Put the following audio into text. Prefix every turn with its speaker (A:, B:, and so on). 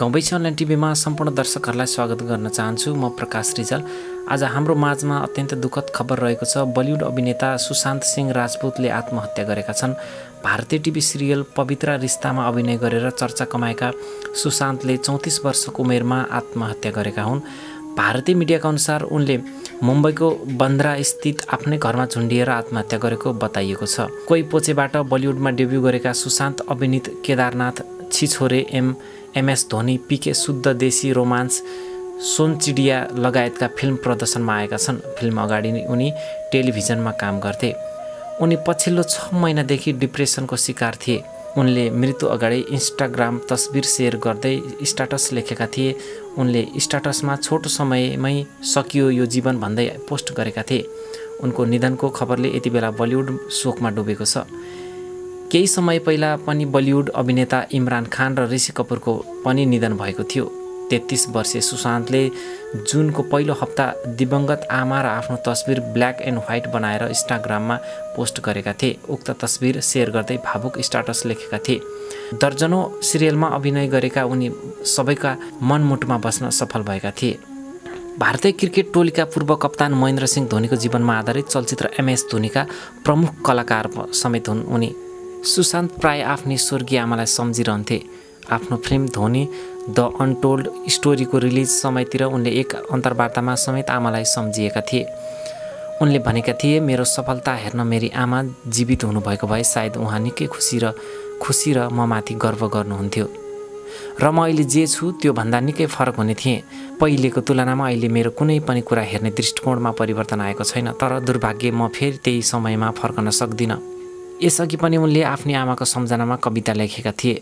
A: गाउँबैसी online टिभीमा सम्पूर्ण दर्शकहरूलाई स्वागत गर्न चाहन्छु। म प्रकाश रिजाल। आज हाम्रो माझमा अत्यन्त दुःखद खबर रहेको छ। बलिउड अभिनेता सुशान्त सिंह राजपूतले आत्महत्या गरेका छन्। भारतीय टिभी सिरियल पवित्र रिश्तामा अभिनय गरेर चर्चा कमाएका सुशान्तले 34 वर्षको उमेरमा आत्महत्या गरेका हुन्। भारतीय मिडियाका अनुसार उनले मुम्बईको बन्द्रा स्थित आफ्नै घरमा झुन्डिएर आत्महत्या गरेको बताइएको छ। कोही पोचेबाट बलिउडमा डेब्यू गरेका सुशान्त अभिनीत केदारनाथ, छिछोरे, एमएस धोनी, पीके शुद्ध देशी रोमान्स, सोनचिडिया लगायतका फिल्म प्रदर्शनमा आएका छन्। फिल्म अगाडि उनी टेलिभिजनमा काम गर्थे। उनी पछिल्लो 6 महिनादेखि डिप्रेसनको शिकार थिए। उनले मृत्यु अगाडि इन्स्टाग्राम तस्बिर सेयर गर्दै स्ट्याटस लेखेका थिए। उनले स्ट्याटसमा छोटो समयमै सकियो यो जीवन भन्दै पोस्ट गरेका थिए। उनको निधनको खबरले यति बेला बलिउड शोकमा डुबेको छ। केही समय पहिला पनि बलिउड अभिनेता इमरान खान र ऋषि कपुरको पनि निधन भएको थियो। 33 वर्षीय सुशान्तले जुनको पहिलो हप्ता दिवंगत आमा र आफ्नो तस्बिर ब्ल्याक एन्ड व्हाइट बनाएर इन्स्टाग्राममा पोस्ट गरेका थिए। उक्त तस्बिर सेयर गर्दै भावुक स्ट्याटस लेखेका थिए। दर्जनौं सिरियलमा अभिनय गरेका उनी सबैका मनमुटुमा बस्न सफल भएका थिए। भारतीय क्रिकेट टोलीका पूर्व कप्तान महेन्द्र सिंह धोनीको जीवनमा आधारित चलचित्र एमएस धोनीका प्रमुख कलाकार समेत हुन् उनी। सुशान्त प्राय आफ्नी स्वर्गीय आमालाई सम्झिरहन्थे। आफ्नो फिल्म धोनी द अनटोल्ड स्टोरीको रिलिज समयतिर उनले एक अन्तर्वार्तामा समेत आमालाई सम्झिएका थिए। उनले भनेका थिए, मेरो सफलता हेर्न मेरी आमा जीवित हुनुभएको भए सायद उहाँ निकै खुसी र म माथि गर्व गर्नुहुन्थ्यो र म अहिले जे छु त्यो भन्दा निकै फरक हुने थिएँ। पहिलेको तुलनामा अहिले मेरो कुनै पनि कुरा हेर्ने दृष्टिकोणमा परिवर्तन आएको छैन, तर दुर्भाग्य म फेरि त्यही समयमा फर्कन सक्दिनँ। यसअघि पनि उनले आफ्नी आमाको सम्झनामा कविता लेखेका थिए।